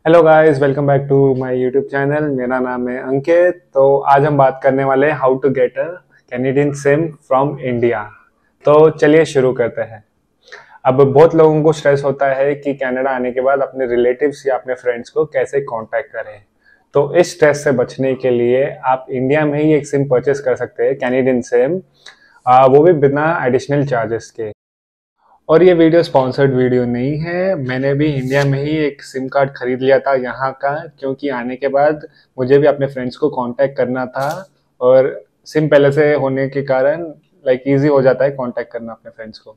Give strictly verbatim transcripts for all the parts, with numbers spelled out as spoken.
Hello guys, welcome back to my YouTube channel. मेरा नाम है अंकित। तो आज हम बात करने वाले हैं how to get a Canadian SIM from India. तो चलिए शुरू करते हैं। अब बहुत लोगों को स्ट्रेस होता है कि कनाडा आने के बाद अपने रिलेटिव्स या अपने फ्रेंड्स को कैसे कांटेक्ट करें। तो इस स्ट्रेस से बचने के लिए आप इंडिया में ही एक सिम परचेस कर सकते हैं, कैनेडियन सिम, वो भी बिना एडिशनल चार्जेस के। और ये वीडियो स्पॉन्सर्ड वीडियो नहीं है। मैंने भी इंडिया में ही एक सिम कार्ड खरीद लिया था यहाँ का, क्योंकि आने के बाद मुझे भी अपने फ्रेंड्स को कांटेक्ट करना था। और सिम पहले से होने के कारण लाइक इजी हो जाता है कांटेक्ट करना अपने फ्रेंड्स को।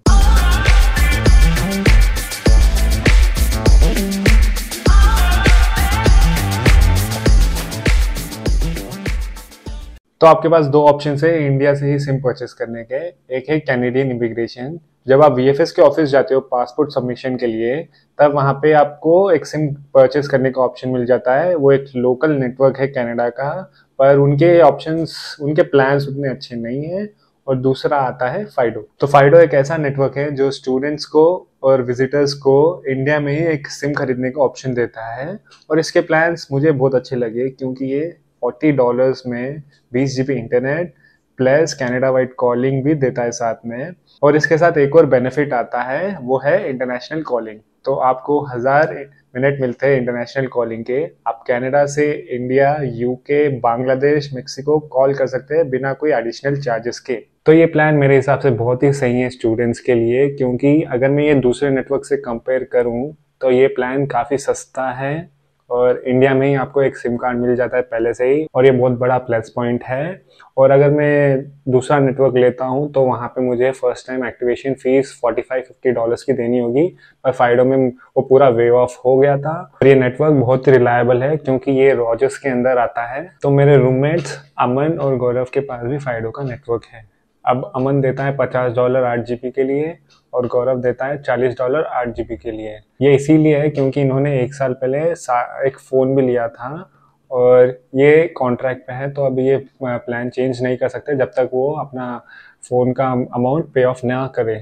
तो आपके पास दो ऑप्शन है इंडिया से ही सिम परचेस करने के। एक है कैनेडियन इमिग्रेशन। जब आप वीएफएस के ऑफिस जाते हो पासपोर्ट सबमिशन के लिए, तब वहाँ पे आपको एक सिम परचेस करने का ऑप्शन मिल जाता है। वो एक लोकल नेटवर्क है कनाडा का, पर उनके ऑप्शंस, उनके प्लान्स उतने अच्छे नहीं हैं। और दूसरा आता है फाइडो। तो फाइडो एक ऐसा नेटवर्क है जो स्टूडेंट्स को और विजिटर्स को इंडिया में ही एक सिम खरीदने का ऑप्शन देता है। और इसके प्लान्स मुझे बहुत अच्छे लगे, क्योंकि ये फोर्टी डॉलर्स में बीस GB internet plus Canada wide calling भी देता है साथ में। और इसके साथ एक और बेनिफिट आता है, वो है इंटरनेशनल कॉलिंग। तो आपको हजार मिनट मिलते हैं इंटरनेशनल कॉलिंग के। आप कनाडा से India, UK, Bangladesh, Mexico call कर सकते हैं बिना कोई एडिशनल चार्जेस के। तो ये प्लान मेरे हिसाब से बहुत ही सही है स्टूडेंट्स के लिए, क्योंकि अगर मैं ये दूसरे नेटवर्क से कंपेयर करूं तो ये प्लान काफ़ी सस्ता है और इंडिया में ही आपको एक सिम कार्ड मिल जाता है पहले से ही, और ये बहुत बड़ा प्लस पॉइंट है। और अगर मैं दूसरा नेटवर्क लेता हूँ तो वहाँ पे मुझे first time activation fee forty five fifty dollars की देनी होगी, पर फाइडो में वो पूरा वेव ऑफ हो गया था। और ये नेटवर्क बहुत ही रिलायबल है, क्योंकि ये रॉजर्स के अंदर आता है। तो मेरे रूममेट्स अमन और गौरव के पास भी फाइडो का नेटवर्क है। अब अमन देता है पचास डॉलर आठ जीबी के लिए और गौरव देता है चालीस डॉलर आठ जीबी के लिए। ये इसीलिए है क्योंकि इन्होंने एक साल पहले एक फ़ोन भी लिया था और ये कॉन्ट्रैक्ट पे है। तो अभी ये प्लान चेंज नहीं कर सकते जब तक वो अपना फ़ोन का अमाउंट पे ऑफ ना करे।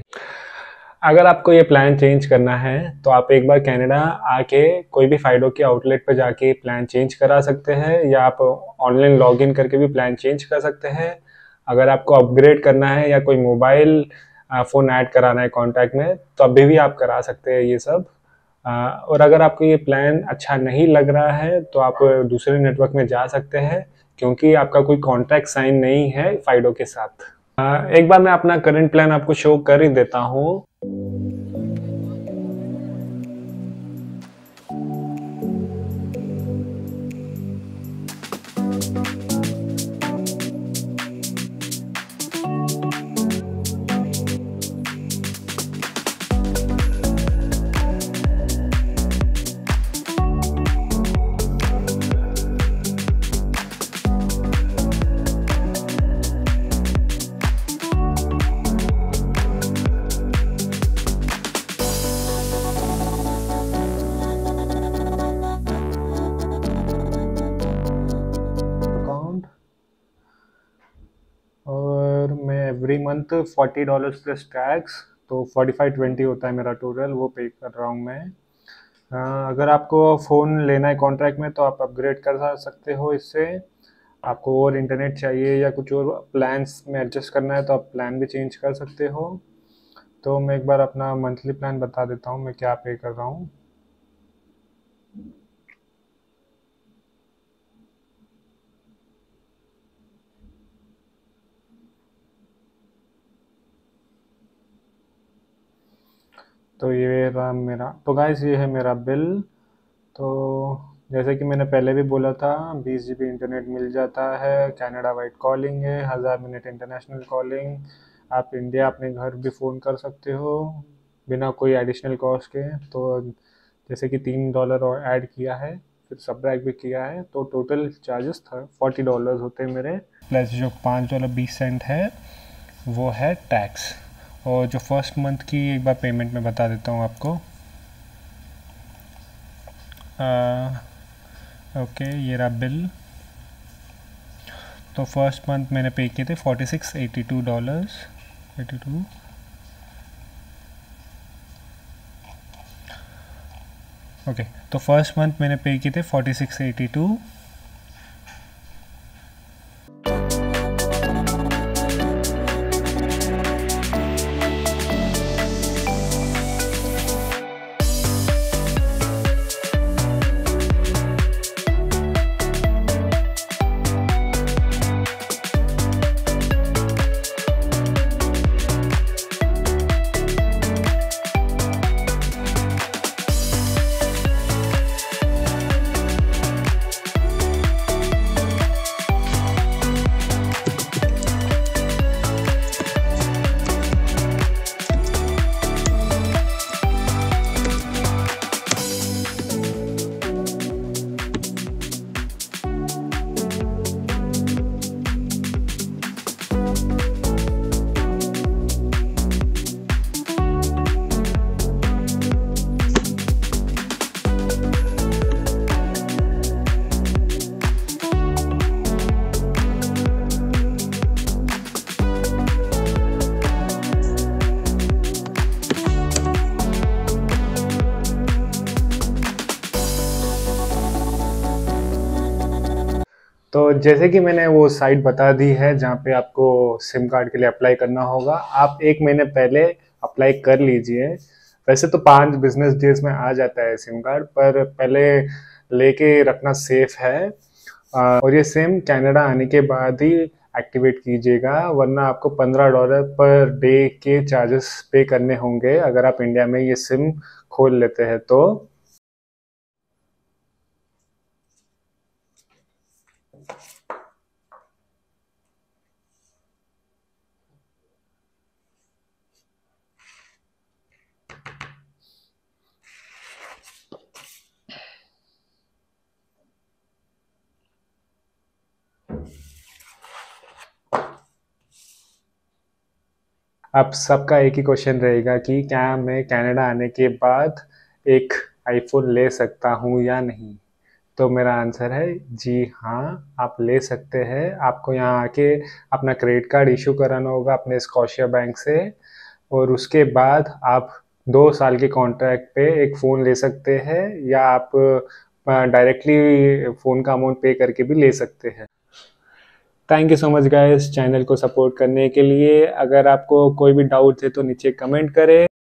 अगर आपको ये प्लान चेंज करना है तो आप एक बार कनाडा आके कोई भी फाइडो के आउटलेट पर जाके प्लान चेंज करा सकते हैं, या आप ऑनलाइन लॉगिन करके भी प्लान चेंज कर सकते हैं। अगर आपको अपग्रेड करना है या कोई मोबाइल फ़ोन ऐड कराना है कॉन्टैक्ट में, तो अभी भी आप करा सकते हैं ये सब। और अगर आपको ये प्लान अच्छा नहीं लग रहा है तो आप दूसरे नेटवर्क में जा सकते हैं, क्योंकि आपका कोई कॉन्ट्रैक्ट साइन नहीं है फाइडो के साथ। एक बार मैं अपना करंट प्लान आपको शो कर ही देता हूँ। और मैं every month forty dollars plus tax, तो फोर्टी फाइव ट्वेंटी होता है मेरा टोटल, वो पे कर रहा हूँ मैं। आ, अगर आपको फ़ोन लेना है कॉन्ट्रैक्ट में तो आप अपग्रेड कर सकते हो इससे। आपको और इंटरनेट चाहिए या कुछ और प्लान्स में एडजस्ट करना है तो आप प्लान भी चेंज कर सकते हो। तो मैं एक बार अपना मंथली प्लान बता देता हूँ मैं क्या पे कर रहा हूँ। तो ये रहा मेरा, तो गाइस ये है मेरा बिल। तो जैसे कि मैंने पहले भी बोला था, बीस जीबी इंटरनेट मिल जाता है, कनाडा वाइड कॉलिंग है, हज़ार मिनट इंटरनेशनल कॉलिंग। आप इंडिया अपने घर भी फ़ोन कर सकते हो बिना कोई एडिशनल कॉस्ट के। तो जैसे कि तीन डॉलर और ऐड किया है, फिर सब्ट्रैक्ट भी किया है, तो टोटल चार्जेस था फोर्टी डॉलर्स होते हैं मेरे, प्लस जो पाँच डॉलर बीस सेंट है वो है टैक्स। और जो फर्स्ट मंथ की एक बार पेमेंट मैं बता देता हूँ आपको। ओके, ये रहा बिल। तो फर्स्ट मंथ मैंने पे किए थे forty six eighty two dollars eighty two okay okay, तो फर्स्ट मंथ मैंने पे किए थे फोर्टी सिक्स एटी टू। तो जैसे कि मैंने वो साइट बता दी है जहाँ पे आपको सिम कार्ड के लिए अप्लाई करना होगा, आप एक महीने पहले अप्लाई कर लीजिए। वैसे तो पाँच बिजनेस डेज में आ जाता है सिम कार्ड, पर पहले लेके रखना सेफ है। और ये सिम कनाडा आने के बाद ही एक्टिवेट कीजिएगा, वरना आपको पंद्रह डॉलर पर डे के चार्जेस पे करने होंगे अगर आप इंडिया में ये सिम खोल लेते हैं तो। आप सबका एक ही क्वेश्चन रहेगा कि क्या मैं कनाडा आने के बाद एक आईफोन ले सकता हूँ या नहीं। तो मेरा आंसर है जी हाँ, आप ले सकते हैं। आपको यहाँ आके अपना क्रेडिट कार्ड इशू कराना होगा अपने स्कॉशिया बैंक से, और उसके बाद आप दो साल के कॉन्ट्रैक्ट पे एक फ़ोन ले सकते हैं, या आप डायरेक्टली फ़ोन का अमाउंट पे करके भी ले सकते हैं। Thank you so much guys channel को सपोर्ट करने के लिए। अगर आपको कोई भी डाउट है तो नीचे कमेंट करें।